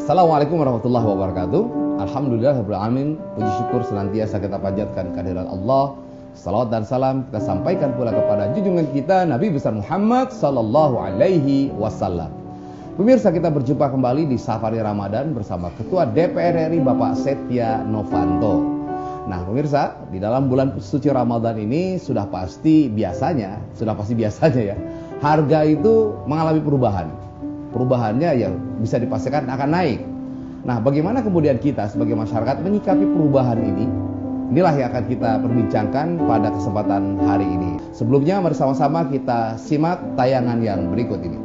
Assalamualaikum warahmatullahi wabarakatuh. Alhamdulillahirabbil alamin. Puji syukur senantiasa kita panjatkan kehadirat Allah. Salawat dan salam kita sampaikan pula kepada junjungan kita Nabi besar Muhammad sallallahu alaihi wasallam. Pemirsa, kita berjumpa kembali di Safari Ramadan bersama Ketua DPR RI Bapak Setia Novanto. Nah pemirsa, di dalam bulan suci Ramadan ini sudah pasti biasanya ya, harga itu mengalami perubahan. Perubahannya yang bisa dipastikan akan naik. Nah, bagaimana kemudian kita sebagai masyarakat menyikapi perubahan ini? Inilah yang akan kita perbincangkan pada kesempatan hari ini. Sebelumnya, mari sama-sama kita simak tayangan yang berikut ini.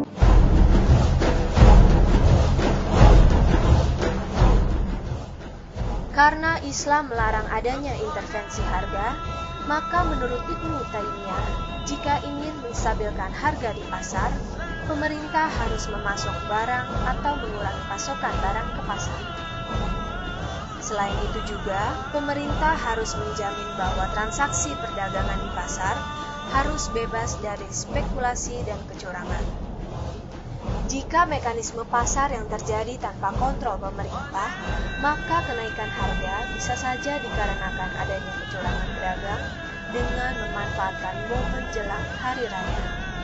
Karena Islam melarang adanya intervensi harga, maka menurut Ibnu Taimiyah, jika ingin menstabilkan harga di pasar, pemerintah harus memasok barang atau mengurangi pasokan barang ke pasar. Selain itu juga, pemerintah harus menjamin bahwa transaksi perdagangan di pasar harus bebas dari spekulasi dan kecurangan. Jika mekanisme pasar yang terjadi tanpa kontrol pemerintah, maka kenaikan harga bisa saja dikarenakan adanya kecurangan pedagang dengan memanfaatkan momen jelang hari raya.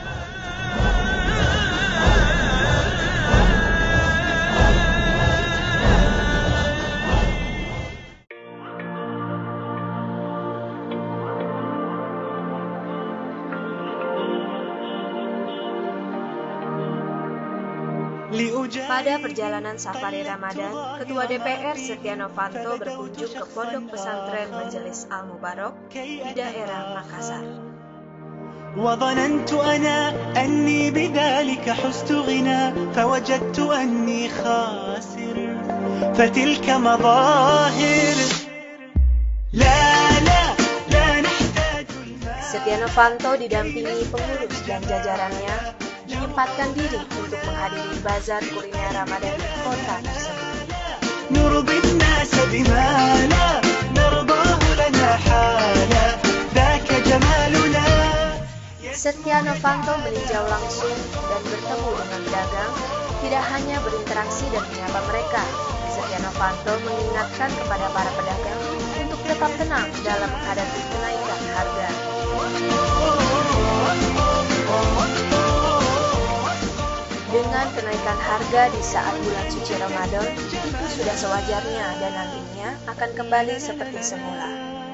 Pada perjalanan safari Ramadan, Ketua DPR Setia Novanto berkunjung ke Pondok Pesantren Majelis Al-Mubarak di daerah Makassar. وظننت أنا أني بذلك حزت غنى فوجدت أني خاسر فتلك مظاهر لا نحتاج المال. Setia Novanto didampingi pengurus dan jajarannya menyempatkan diri untuk menghadiri bazar kuliner Ramadan di kota tersebut. نرضي الناس بما لا نرضاه لنا حالا ذاك جمالنا. Setia Novanto meninjau langsung dan bertemu dengan pedagang, tidak hanya berinteraksi dan menyapa mereka. Setia Novanto mengingatkan kepada para pedagang untuk tetap tenang dalam menghadapi kenaikan harga. Dengan kenaikan harga di saat bulan suci Ramadan, itu sudah sewajarnya dan nantinya akan kembali seperti semula.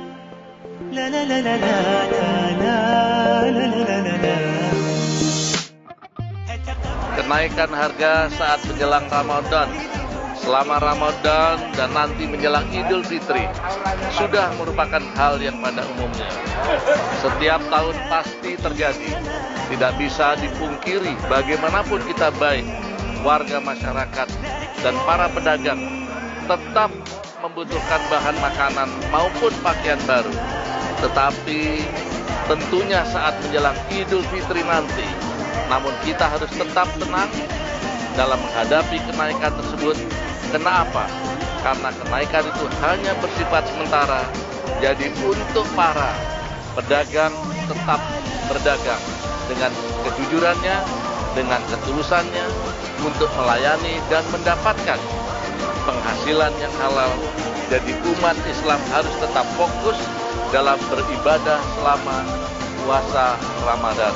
Kenaikan harga saat menjelang Ramadan, selama Ramadan dan nanti menjelang Idul Fitri sudah merupakan hal yang pada umumnya. Setiap tahun pasti terjadi. Tidak bisa dipungkiri bagaimanapun kita baik, warga masyarakat dan para pedagang tetap membutuhkan bahan makanan maupun pakaian baru. Tetapi tentunya saat menjelang Idul Fitri nanti, namun kita harus tetap tenang dalam menghadapi kenaikan tersebut. Kenapa? Karena kenaikan itu hanya bersifat sementara. Jadi untuk para pedagang tetap berdagang dengan kejujurannya, dengan ketulusannya untuk melayani dan mendapatkan penghasilan yang halal. Jadi umat Islam harus tetap fokus dalam beribadah selama puasa Ramadan.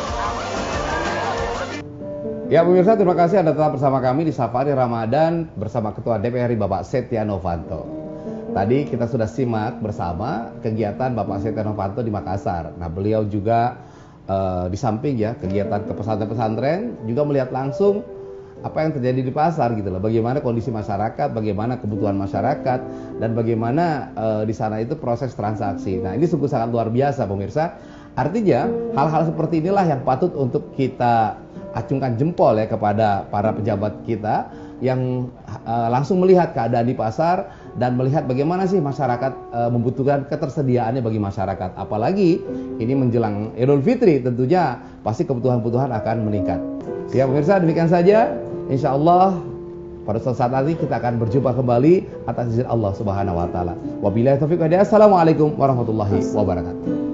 Ya pemirsa, terima kasih Anda tetap bersama kami di Safari Ramadan bersama Ketua DPR RI Bapak Setia Novanto. Tadi kita sudah simak bersama kegiatan Bapak Setia Novanto di Makassar. Nah beliau juga di samping ya kegiatan ke pesantren-pesantren juga melihat langsung apa yang terjadi di pasar gitu loh. Bagaimana kondisi masyarakat, bagaimana kebutuhan masyarakat, dan bagaimana di sana itu proses transaksi. Nah ini sungguh sangat luar biasa pemirsa. Artinya hal-hal seperti inilah yang patut untuk kita acungkan jempol ya kepada para pejabat kita yang langsung melihat keadaan di pasar dan melihat bagaimana sih masyarakat membutuhkan ketersediaannya bagi masyarakat. Apalagi ini menjelang Idul Fitri, tentunya pasti kebutuhan-kebutuhan akan meningkat. Ya pemirsa, demikian saja. Insya Allah pada suatu saat nanti kita akan berjumpa kembali atas izin Allah Subhanahu wa taala. Wabillahi taufiq wal hidayah. Assalamualaikum warahmatullahi wabarakatuh.